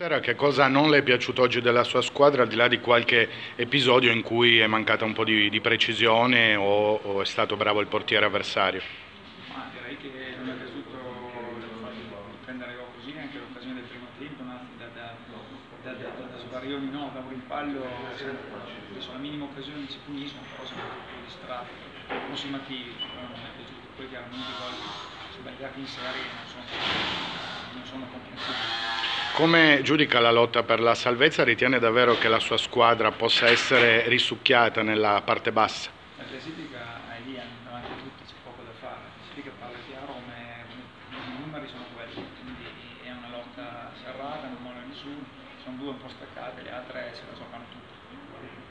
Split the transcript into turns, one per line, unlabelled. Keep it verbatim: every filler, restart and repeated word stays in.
Era che cosa non le è piaciuto oggi della sua squadra, al di là di qualche episodio in cui è mancata un po' di, di precisione o, o è stato bravo il portiere avversario?
Ma direi che non è piaciuto il fatto di prendere gol così, anche l'occasione del primo tempo, no? da, da, da, da, da sbarioni no, da un rimpallo, adesso la minima occasione ci puniscono, però siamo tutti distratti, consumativi, però non è piaciuto. Poi chiaramente i gol sbagliati in serie non sono, non sono comprensibili.
Come giudica la lotta per la salvezza? Ritiene davvero che la sua squadra possa essere risucchiata nella parte bassa?
La classifica è lì davanti a tutti, c'è poco da fare, la classifica parla chiaro, ma i numeri sono quelli, quindi è una lotta serrata, non molla nessuno, sono due un po' staccate, le altre se la giocano tutte.